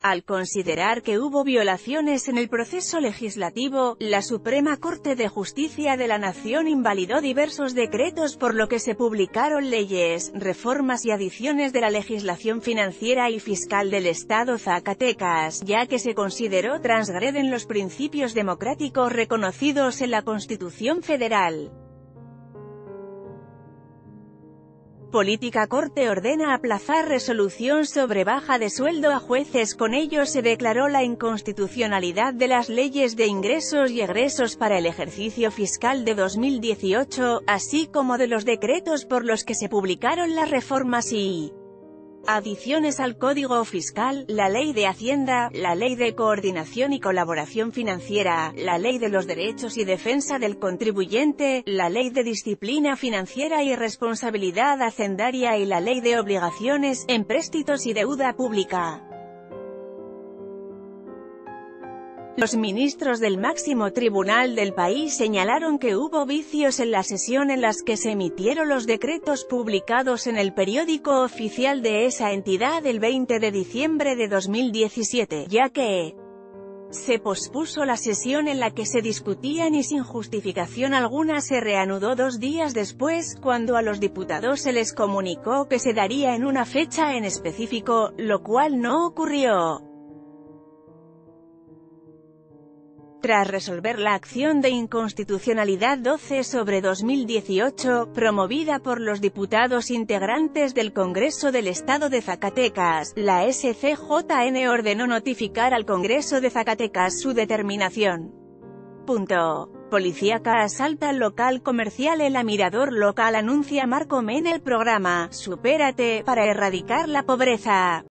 Al considerar que hubo violaciones en el proceso legislativo, la Suprema Corte de Justicia de la Nación invalidó diversos decretos por lo que se publicaron leyes, reformas y adiciones de la legislación financiera y fiscal del Estado Zacatecas, ya que se consideró transgreden los principios democráticos reconocidos en la Constitución Federal. Política. Corte ordena aplazar resolución sobre baja de sueldo a jueces. Con ello se declaró la inconstitucionalidad de las leyes de ingresos y egresos para el ejercicio fiscal de 2018, así como de los decretos por los que se publicaron las reformas y adiciones al Código Fiscal, la Ley de Hacienda, la Ley de Coordinación y Colaboración Financiera, la Ley de los Derechos y Defensa del Contribuyente, la Ley de Disciplina Financiera y Responsabilidad Hacendaria y la Ley de Obligaciones, Empréstitos y Deuda Pública. Los ministros del máximo tribunal del país señalaron que hubo vicios en la sesión en las que se emitieron los decretos publicados en el periódico oficial de esa entidad el 20 de diciembre de 2017, ya que se pospuso la sesión en la que se discutían y sin justificación alguna se reanudó 2 días después, cuando a los diputados se les comunicó que se daría en una fecha en específico, lo cual no ocurrió. Tras resolver la acción de inconstitucionalidad 12/2018, promovida por los diputados integrantes del Congreso del Estado de Zacatecas, la SCJN ordenó notificar al Congreso de Zacatecas su determinación. Policíaca asalta al local comercial. El Mirador local anuncia Marco Men el programa «Supérate» para erradicar la pobreza.